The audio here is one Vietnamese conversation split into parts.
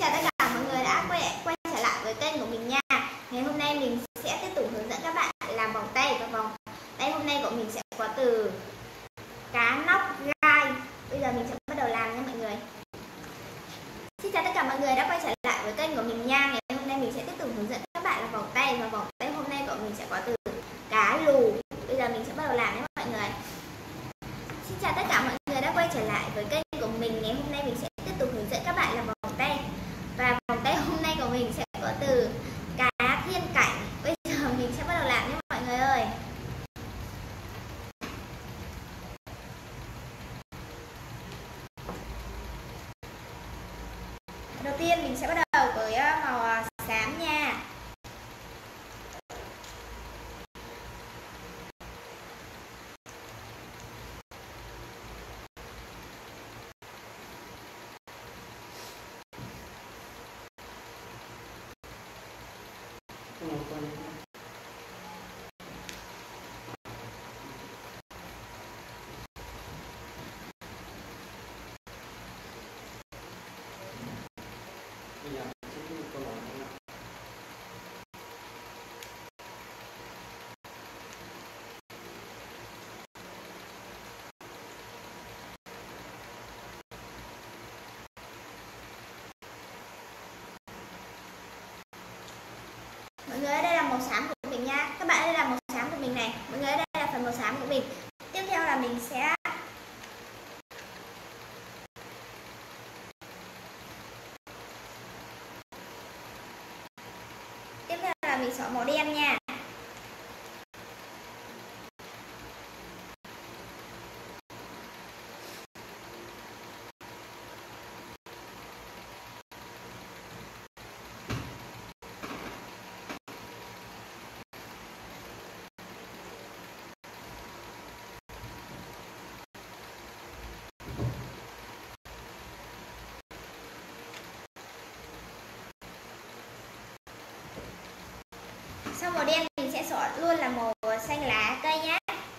chào tất cả mọi người đã quay trở lại với kênh của mình nha. Ngày hôm nay mình sẽ tiếp tục hướng dẫn các bạn làm vòng tay và vòng tay hôm nay của mình sẽ có từ cá nóc gai. Bây giờ mình sẽ bắt đầu làm nha mọi người. Xin chào tất cả mọi người đã quay trở lại với kênh của mình nha. Ngày hôm nay mình sẽ tiếp tục hướng dẫn các bạn làm vòng tay và vòng tay hôm nay của mình sẽ có từ cá lù. Bây giờ mình sẽ bắt đầu làm nhé mọi người. Xin chào tất cả mọi người đã quay trở lại với kênh của mình. Ngày hôm nay mình sẽ tiếp tục hướng dẫn các bạn làm vòng tay. Và vòng tay hôm nay của mình sẽ có từ cá thiên cảnh. Bây giờ mình sẽ bắt đầu làm nhé mọi người ơi. Đầu tiên mình sẽ bắt đầu với màu xám nha. Mọi người, đây là màu xám của mình nha. Các bạn, đây là màu xám của mình này. Mọi người, đây là phần màu xám của mình. Tiếp theo là mình sẽ xỏ màu đen nha. Sau màu đen mình sẽ xỏ luôn là màu xanh lá cây nhé.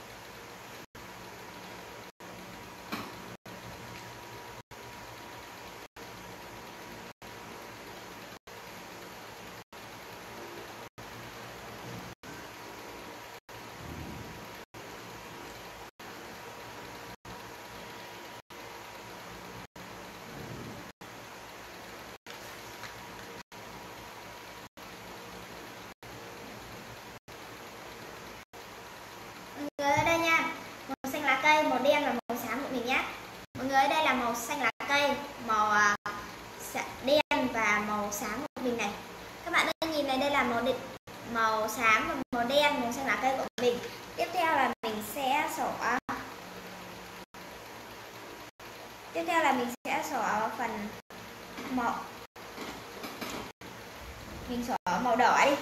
Mọi người ở đây nha, màu xanh lá cây, màu đen là màu xám của mình nhé. Mọi người ở đây là màu xanh lá cây, màu đen và màu xám của mình này. Các bạn ơi nhìn này, đây là màu xám và màu đen, màu xanh lá cây của mình. Tiếp theo là mình sẽ xỏ phần mình xỏ màu đỏ đi.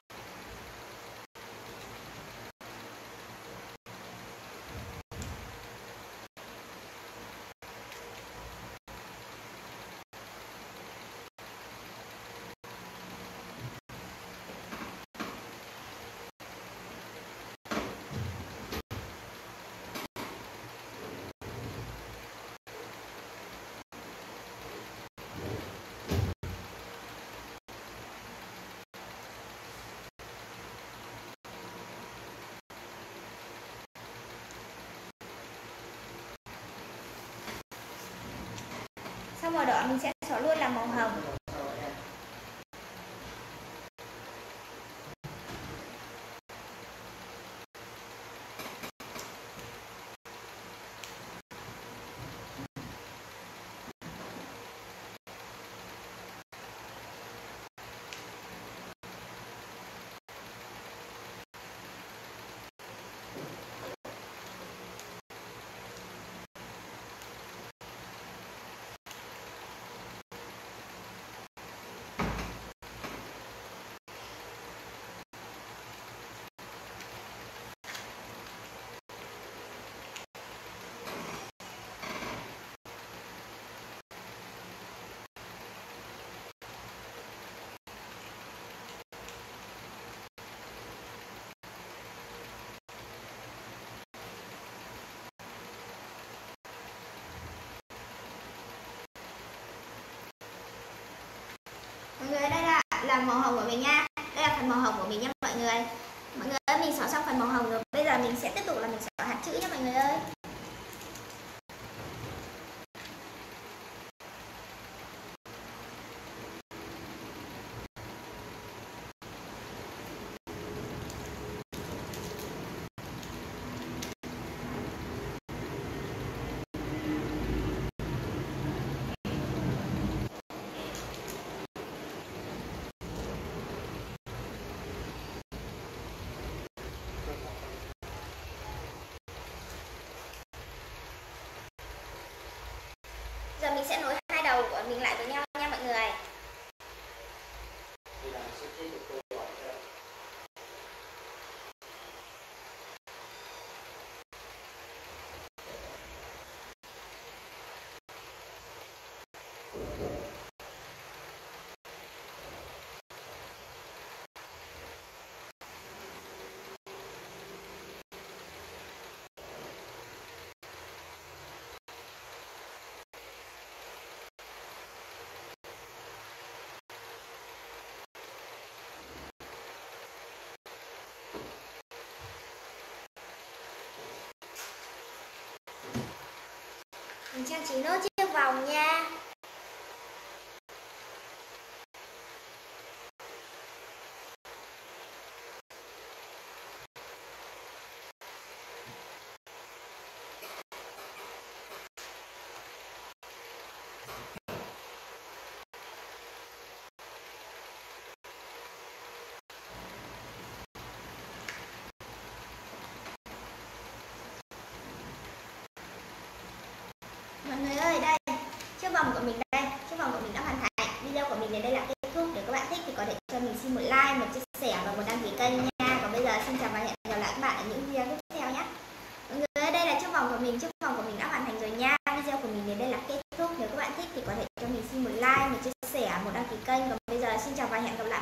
Sau màu đỏ mình sẽ xỏ luôn là màu hồng. Mọi người, đây là màu hồng của mình nha. Đây là phần màu hồng của mình nha mọi người. Mọi người ơi, mình xỏ xong phần màu hồng rồi. Bây giờ mình sẽ tiếp tục là mình xỏ hạt chữ nha mọi người ơi. Giờ mình sẽ nối hai đầu của mình lại với nhau nha mọi người. Mình trang trí nốt chiếc vòng nha. Mọi người ơi, đây, chiếc vòng của mình đây, chiếc vòng của mình đã hoàn thành. Video của mình đến đây là kết thúc. Nếu các bạn thích thì có thể cho mình xin một like, một chia sẻ và một đăng ký kênh nha. Còn bây giờ xin chào và hẹn gặp lại các bạn ở những video tiếp theo nhé. Mọi người ơi, đây là chiếc vòng của mình đã hoàn thành rồi nha. Video của mình đến đây là kết thúc. Nếu các bạn thích thì có thể cho mình xin một like, một chia sẻ, một đăng ký kênh. Còn bây giờ xin chào và hẹn gặp lại.